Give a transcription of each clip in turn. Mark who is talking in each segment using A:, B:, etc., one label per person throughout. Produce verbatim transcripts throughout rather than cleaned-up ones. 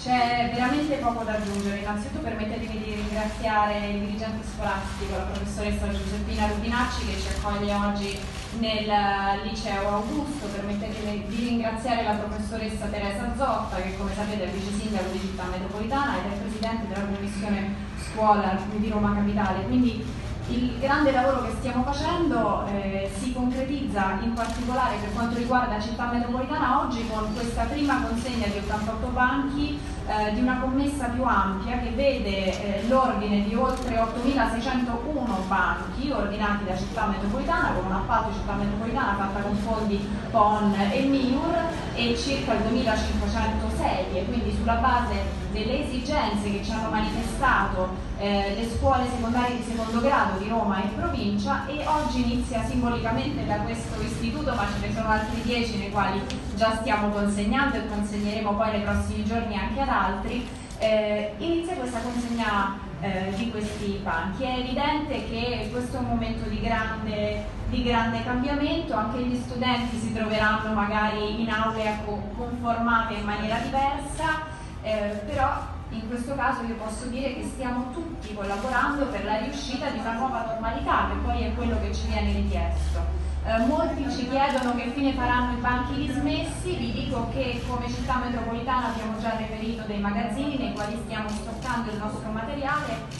A: C'è veramente poco da aggiungere. Innanzitutto permettetemi di ringraziare il dirigente scolastico, la professoressa Giuseppina Rubinacci, che ci accoglie oggi nel liceo Augusto. Permettetemi di ringraziare la professoressa Teresa Zotta, che come sapete è vice sindaco di Città Metropolitana ed è presidente della commissione scuola di Roma Capitale. Quindi il grande lavoro che stiamo facendo eh, si concretizza in particolare per quanto riguarda Città Metropolitana oggi con questa prima consegna di ottantotto banchi eh, di una commessa più ampia che vede eh, l'ordine di oltre ottomilaseicentouno banchi ordinati da Città Metropolitana con un appalto Città Metropolitana fatta con fondi P O N e M I U R e circa il duemilacinquecento sedie, quindi sulla base delle esigenze che ci hanno manifestato eh, le scuole secondarie di secondo grado di Roma e provincia, e oggi inizia simbolicamente da questo istituto, ma ce ne sono altri dieci nei quali già stiamo consegnando e consegneremo poi nei prossimi giorni anche ad altri, eh, inizia questa consegna eh, di questi banchi. È evidente che questo è un momento di grande, di grande cambiamento, anche gli studenti si troveranno magari in aule conformate in maniera diversa, eh, però in questo caso io posso dire che stiamo tutti collaborando per la riuscita di una nuova normalità, che poi è quello che ci viene richiesto. Eh, molti ci chiedono che fine faranno i banchi dismessi. Vi dico che come Città Metropolitana abbiamo già reperito dei magazzini nei quali stiamo stoccando il nostro materiale.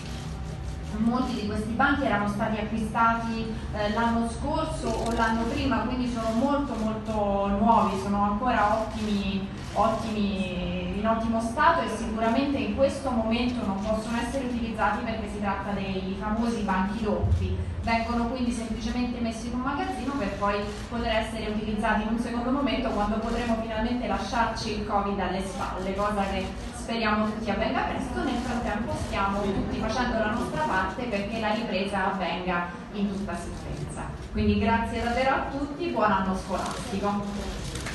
A: Molti di questi banchi erano stati acquistati eh, l'anno scorso o l'anno prima, quindi sono molto molto nuovi, sono ancora ottimi, ottimi, in ottimo stato, e sicuramente in questo momento non possono essere utilizzati perché si tratta dei famosi banchi doppi. Vengono quindi semplicemente messi in un magazzino per poi poter essere utilizzati in un secondo momento, quando potremo finalmente lasciarci il Covid alle spalle, cosa che speriamo tutti avvenga presto. Nel frattempo stiamo tutti facendo la nostra parte perché la ripresa avvenga in tutta sicurezza. Quindi grazie davvero a tutti, buon anno scolastico.